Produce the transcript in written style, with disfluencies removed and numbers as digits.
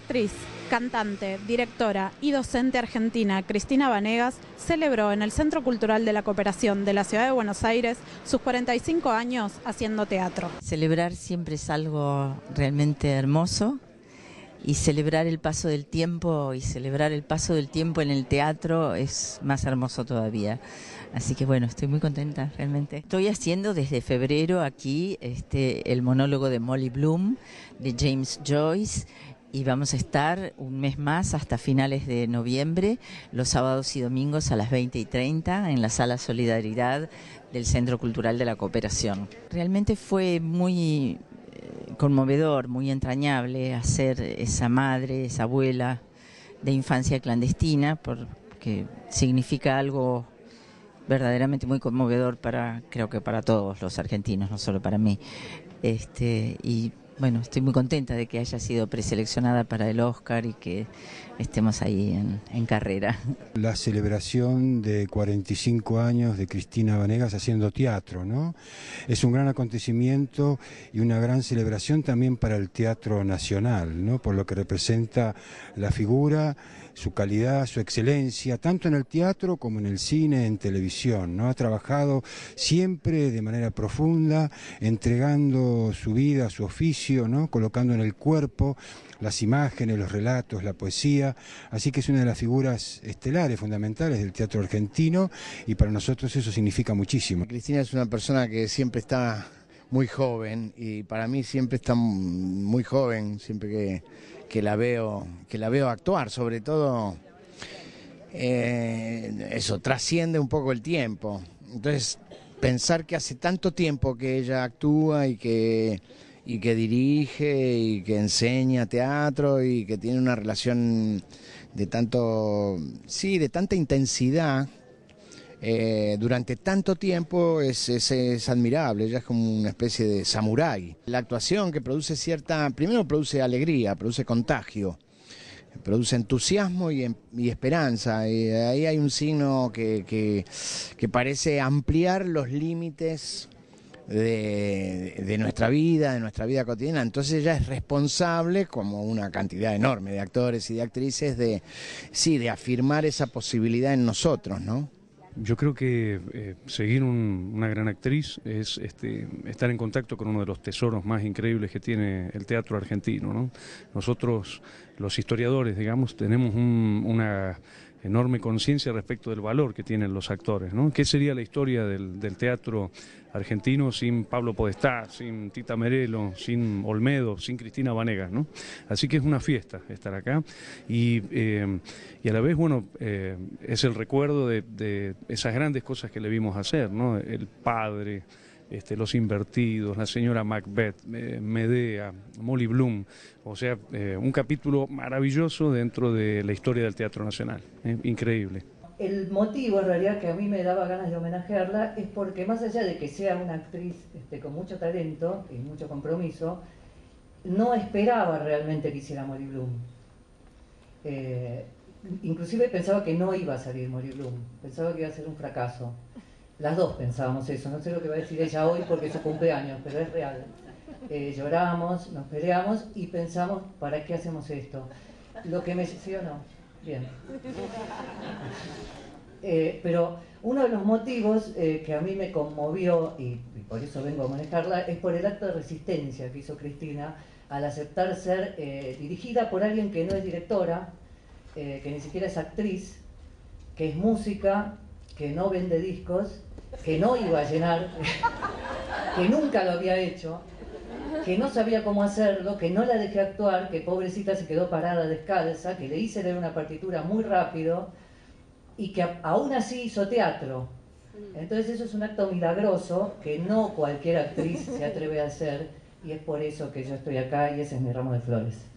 actriz, cantante, directora y docente argentina Cristina Vanegas celebró en el Centro Cultural de la Cooperación de la Ciudad de Buenos Aires sus 45 años haciendo teatro. Celebrar siempre es algo realmente hermoso, y celebrar el paso del tiempo en el teatro es más hermoso todavía. Así que bueno, estoy muy contenta realmente. Estoy haciendo desde febrero aquí el monólogo de Molly Bloom de James Joyce, y vamos a estar un mes más hasta finales de noviembre, los sábados y domingos a las 20:30 en la Sala Solidaridad del Centro Cultural de la Cooperación. Realmente fue muy conmovedor, muy entrañable hacer esa madre, esa abuela de infancia clandestina, porque significa algo verdaderamente muy conmovedor creo que para todos los argentinos, no solo para mí. Y bueno, estoy muy contenta de que haya sido preseleccionada para el Oscar y que estemos ahí en carrera. La celebración de 45 años de Cristina Vanegas haciendo teatro, ¿no? Es un gran acontecimiento y una gran celebración también para el teatro nacional, ¿no? Por lo que representa la figura, su calidad, su excelencia, tanto en el teatro como en el cine, en televisión, ¿no? Ha trabajado siempre de manera profunda, entregando su vida, su oficio, ¿no? Colocando en el cuerpo las imágenes, los relatos, la poesía, así que es una de las figuras estelares, fundamentales del teatro argentino, y para nosotros eso significa muchísimo. Cristina es una persona que siempre está muy joven, y para mí siempre está muy joven, siempre que la veo actuar, sobre todo eso trasciende un poco el tiempo. Entonces, pensar que hace tanto tiempo que ella actúa y que dirige y que enseña teatro y que tiene una relación de tanta intensidad durante tanto tiempo es admirable. Ella es como una especie de samurái. La actuación que primero produce alegría, produce contagio, produce entusiasmo y esperanza, y ahí hay un signo que parece ampliar los límites de nuestra vida cotidiana. Entonces ella es responsable, como una cantidad enorme de actores y de actrices, de afirmar esa posibilidad en nosotros, ¿no? Yo creo que seguir una gran actriz es estar en contacto con uno de los tesoros más increíbles que tiene el teatro argentino, ¿no? Nosotros, los historiadores, digamos, tenemos una enorme conciencia respecto del valor que tienen los actores, ¿no? ¿Qué sería la historia del teatro argentino sin Pablo Podestá, sin Tita Merelo, sin Olmedo, sin Cristina Vanegas, ¿no? Así que es una fiesta estar acá, y a la vez, bueno, es el recuerdo de esas grandes cosas que le vimos hacer, ¿no? El Padre, Los Invertidos, La Señora Macbeth, Medea, Molly Bloom, o sea, un capítulo maravilloso dentro de la historia del Teatro Nacional, increíble. El motivo, en realidad, que a mí me daba ganas de homenajearla es porque, más allá de que sea una actriz con mucho talento y mucho compromiso, no esperaba realmente que hiciera Molly Bloom. Inclusive pensaba que no iba a salir Molly Bloom, pensaba que iba a ser un fracaso. Las dos pensábamos eso, no sé lo que va a decir ella hoy porque es su cumpleaños, pero es real. Lloramos, nos peleamos y pensamos, ¿para qué hacemos esto? Lo que me... ¿Sí o no? Bien. Pero uno de los motivos que a mí me conmovió, y por eso vengo a manejarla, es por el acto de resistencia que hizo Cristina al aceptar ser dirigida por alguien que no es directora, que ni siquiera es actriz, que es música, que no vende discos, que no iba a llenar, que nunca lo había hecho, que no sabía cómo hacerlo, que no la dejé actuar, que pobrecita se quedó parada descalza, que le hice leer una partitura muy rápido y que aún así hizo teatro. Entonces eso es un acto milagroso que no cualquier actriz se atreve a hacer, y es por eso que yo estoy acá y ese es mi ramo de flores.